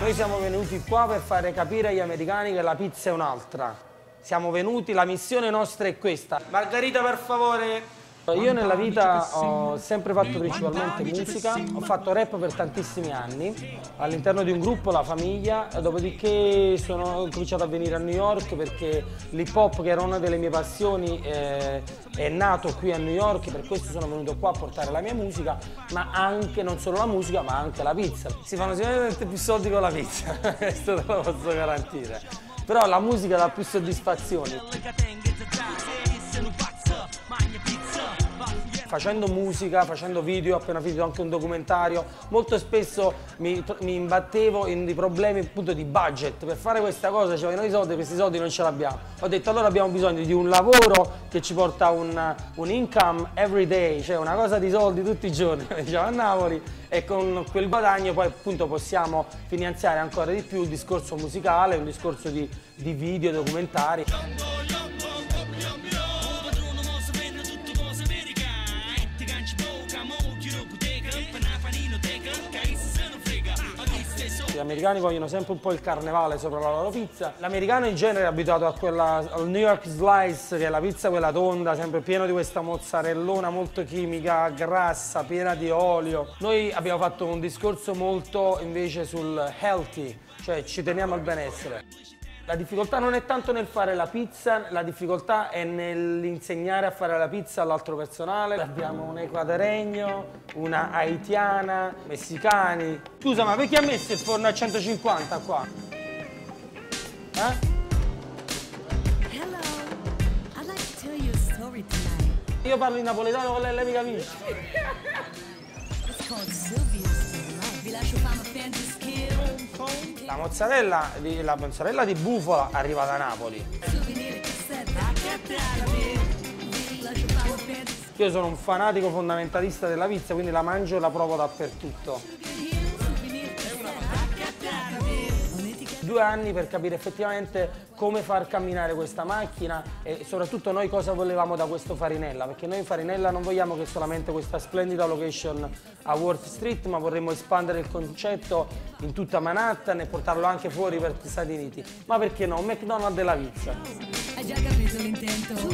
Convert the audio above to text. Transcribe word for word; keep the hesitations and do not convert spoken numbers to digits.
Noi siamo venuti qua per fare capire agli americani che la pizza è un'altra. Siamo venuti, la missione nostra è questa. Margherita, per favore. Io nella vita ho sempre fatto principalmente musica, ho fatto rap per tantissimi anni all'interno di un gruppo, La Famiglia, dopodiché sono ho cominciato a venire a New York perché l'hip hop, che era una delle mie passioni, eh, è nato qui a New York, per questo sono venuto qua a portare la mia musica, ma anche, non solo la musica, ma anche la pizza. Si fanno sicuramente più soldi con la pizza, questo te lo posso garantire, però la musica dà più soddisfazioni. Facendo musica, facendo video, ho appena finito anche un documentario, molto spesso mi, mi imbattevo in dei problemi appunto di budget. Per fare questa cosa ci vogliono i soldi, questi soldi non ce l'abbiamo. Ho detto allora abbiamo bisogno di un lavoro che ci porta un, un income every day, cioè una cosa di soldi tutti i giorni, come diciamo a Napoli, e con quel guadagno poi appunto possiamo finanziare ancora di più il discorso musicale, un discorso di, di video, documentari. Gli americani vogliono sempre un po' il carnevale sopra la loro pizza. L'americano in genere è abituato a quella, al New York Slice, che è la pizza quella tonda, sempre piena di questa mozzarellona molto chimica, grassa, piena di olio. Noi abbiamo fatto un discorso molto invece sul healthy, cioè ci teniamo al benessere. La difficoltà non è tanto nel fare la pizza, la difficoltà è nell'insegnare a fare la pizza all'altro personale. Abbiamo un equadoregno, una haitiana, messicani. Scusa, ma perché ha messo il forno a centocinquanta qua? Eh? Io parlo in napoletano con lei, lei mi capisce? La mozzarella, di, la mozzarella di bufala arriva da Napoli. Io sono un fanatico fondamentalista della pizza, quindi la mangio e la provo dappertutto. Due anni per capire effettivamente come far camminare questa macchina e soprattutto noi cosa volevamo da questo Farinella, perché noi in Farinella non vogliamo che solamente questa splendida location a Worth Street, ma vorremmo espandere il concetto in tutta Manhattan e portarlo anche fuori per gli Stati Uniti. Ma perché no? Un McDonald's della pizza. Hai già capito l'intento?